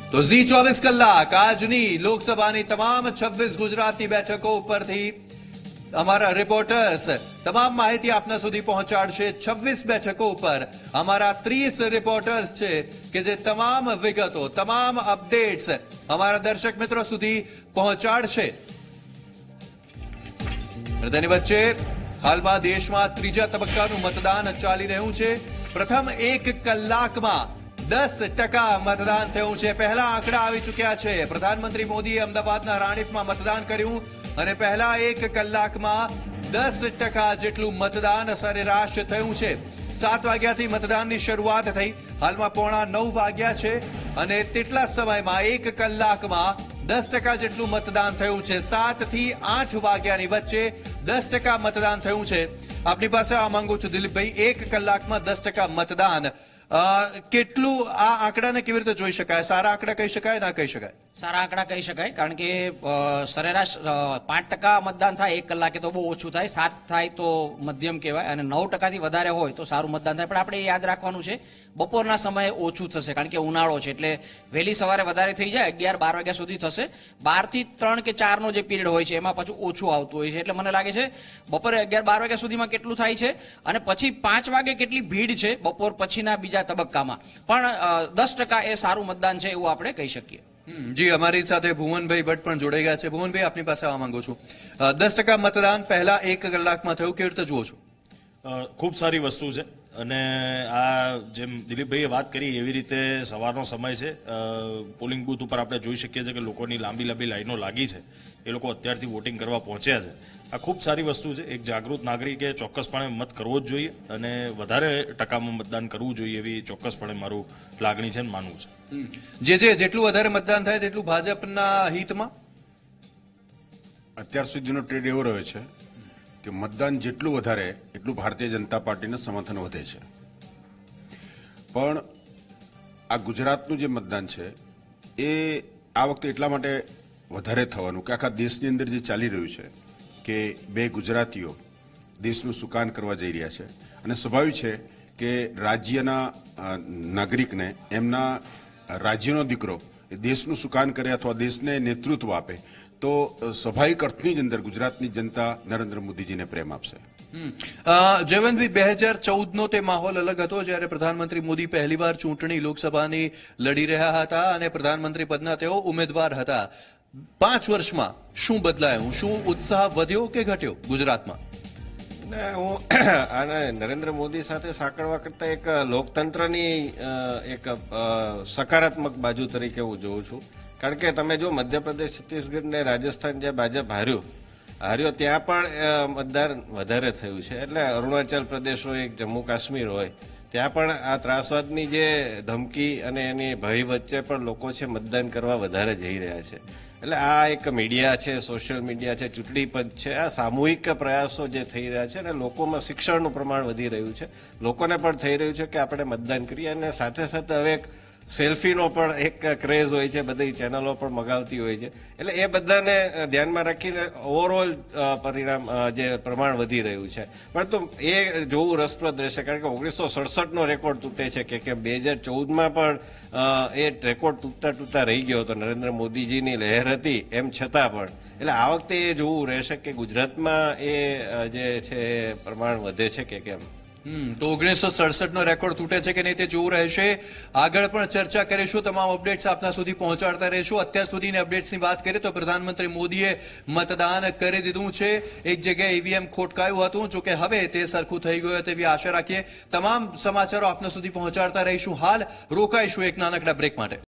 તો ઝી 24 કલાક આજની લોકસભાની તમામ 26 ગુજરાતની બેઠકો ઉપરથી અમારા રિપોર્ટર્સ તમામ માહિતી આપના સુધી પહોંચાડશે। 26 બેઠકો ઉપર અમારા 30 રિપોર્ટર્સ છે કે જે તમામ વિગતો તમામ અપડેટ્સ અમારા દર્શક મિત્રો સુધી પહોંચાડશે। તેની વચ્ચે હાલમાં દેશમાં ત્રીજા તબક્કાનું મતદાન ચાલી રહ્યું છે। પ્રથમ 1 કલાકમાં 10% મતદાન થયું છે। પહેલા આંકડા આવી ચૂક્યા છે। પ્રધાનમંત્રી મોદીએ અમદાવાદના રાણીપમાં મતદાન કર્યું અને પહેલા 1 કલાકમાં 10% જેટલું મતદાન સરેરાશ થયું છે। 7 વાગ્યાથી મતદાનની શરૂઆત થઈ, હાલમાં 8:45 વાગ્યા છે અને તેટલા સમયમાં 1 કલાકમાં 10% જેટલું મતદાન થયું છે। 7 થી 8 વાગ્યાની વચ્ચે 10% મતદાન થયું છે। આપની પાસે આ માંગુ છું દિલીપભાઈ, 1 કલાકમાં 10% મતદાન કેટલું આ આંકડાને કેવી રીતે જોઈ શકાય? સારા આંકડા કહી શકાય, ના કહી શકાય? સારા આંકડા કહી શકાય, કારણ કે સરેરાશ 5% મતદાન થાય 1 કલાકે તો બહુ ઓછું થાય, 7 થાય તો મધ્યમ કહેવાય અને 9%થી વધારે હોય તો સારું મતદાન થાય। પણ આપણે યાદ રાખવાનું છે બપોરના સમયે ઓછું થશે, કારણ કે ઉનાળો છે એટલે વહેલી સવારે વધારે થઈ જાય, 11-12 વાગ્યા સુધી થશે। 12 થી 3 કે 4નો જે પીરિયડ હોય છે એમાં પાછું ઓછું આવતું હોય છે, એટલે મને લાગે છે બપોરે 11-12 વાગ્યા સુધીમાં કેટલું થાય છે અને પછી 5 વાગે કેટલી ભીડ છે બપોર પછીના બીજા તબક્કામાં, પણ 10% એ સારું મતદાન છે એવું આપણે કહી શકીએ। જી, અમારી સાથે ભુવનભાઈ ભટ્ટ પણ જોડાઈ ગયા છે। ભુવનભાઈ, આપની પાસે આવવા માંગુ છું, 10% મતદાન પહેલા 1 કલાકમાં થયું, કેવી રીતે જુઓ છો? ખૂબ સારી વસ્તુ છે અને આ જેમ દિલીપભાઈએ વાત કરી એવી રીતે સવારનો સમય છે, પોલિંગ બૂથ ઉપર આપણે જોઈ શકીએ છીએ કે લોકોની લાંબી લાઈનો લાગી છે, એ લોકો અત્યારથી વોટિંગ કરવા પહોંચ્યા છે। આ ખૂબ સારી વસ્તુ છે। એક જાગૃત નાગરિકે ચોક્કસપણે મત કરવો જ જોઈએ અને વધારે ટકામાં મતદાન કરવું જોઈએ એવી ચોક્કસપણે મારું લાગણી છે અને માનવું છે। જેટલું વધારે મતદાન થાય તેટલું ભાજપના હિતમાં? અત્યાર સુધીનો ટ્રેન્ડ એવો રહ્યો છે કે મતદાન જેટલું વધારે એટલું ભારતીય જનતા પાર્ટીનું સમર્થન વધે છે, પણ આ ગુજરાતનું જે મતદાન છે એ આ વખતે એટલા માટે વધારે થવાનું કે આખા દેશની અંદર જે ચાલી રહ્યું છે કે 2 ગુજરાતીઓ દેશનું સુકાન કરવા જઈ રહ્યા છે અને સ્વાભાવિક છે કે રાજ્યના નાગરિકને એમના રાજ્યનો દીકરો એ દેશનું સુકાન કરે અથવા દેશને નેતૃત્વ આપે તો સ્વાભાવિક અર્થની જ અંદર ગુજરાતની જનતા નરેન્દ્ર મોદીજીને પ્રેમ આપશે। જયવંતભાઈ, 2014નો તે માહોલ અલગ હતો જ્યારે પ્રધાનમંત્રી મોદી પહેલીવાર ચૂંટણી લોકસભાની લડી રહ્યા હતા અને પ્રધાનમંત્રી પદના તેઓ ઉમેદવાર હતા। 5 વર્ષમાં શું બદલાયું? શું ઉત્સાહ વધ્યો કે ઘટ્યો ગુજરાતમાં? હું આને નરેન્દ્ર મોદી સાથે સાંકળવા કરતા એક લોકતંત્રની એક સકારાત્મક બાજુ તરીકે હું જોઉં છું, કારણ કે તમે જો મધ્યપ્રદેશ, છત્તીસગઢ ને રાજસ્થાન જ્યાં ભાજપ હાર્યો ત્યાં પણ મતદાન વધારે થયું છે, એટલે અરુણાચલ પ્રદેશ હોય, જમ્મુ કાશ્મીર હોય, ત્યાં પણ આ ત્રાસવાદની જે ધમકી અને એની ભય વચ્ચે પણ લોકો છે મતદાન કરવા વધારે જઈ રહ્યા છે। એટલે આ એક મીડિયા છે, સોશિયલ મીડિયા છે, ચૂંટણી પંચ છે, આ સામૂહિક પ્રયાસો જે થઈ રહ્યા છે અને લોકોમાં શિક્ષણનું પ્રમાણ વધી રહ્યું છે, લોકોને પણ થઈ રહ્યું છે કે આપણે મતદાન કરીએ અને સાથે સાથે હવે એક સેલ્ફીનો પણ એક ક્રેઝ હોય છે, બધી ચેનલો પણ મગાવતી હોય છે, એટલે એ બધાને ધ્યાનમાં રાખીને ઓવરઓલ પરિણામ જે પ્રમાણ વધી રહ્યું છે। પરંતુ એ જોવું રસપ્રદ રહેશે, કારણ કે 1967નો રેકોર્ડ તૂટે છે કે 2014માં પણ એ રેકોર્ડ તૂટતા રહી ગયો હતો, નરેન્દ્ર મોદીજીની લહેર હતી એમ છતાં પણ, એટલે આ વખતે એ જોવું રહેશે કે ગુજરાતમાં એ જે છે પ્રમાણ વધે છે કે કેમ। તો 1967નો રેકોર્ડ તૂટે છે કે નહીં તે જોવું રહેશે। આગળ પણ ચર્ચા કરીશું, તમામ અપડેટ્સ આપના સુધી પહોંચાડતા રહીશું। અત્યાર સુધીની અપડેટ્સની વાત કરીએ તો પ્રધાનમંત્રી મોદીએ મતદાન કરી દીધું છે। એક જગ્યાએ ઈવીએમ ખોટકાયું હતું, જોકે હવે તે સરખું થઈ ગયું તેવી આશા રાખીએ। તમામ સમાચારો આપના સુધી પહોંચાડતા રહીશું। હાલ રોકાઈશું એક નાનકડા બ્રેક માટે।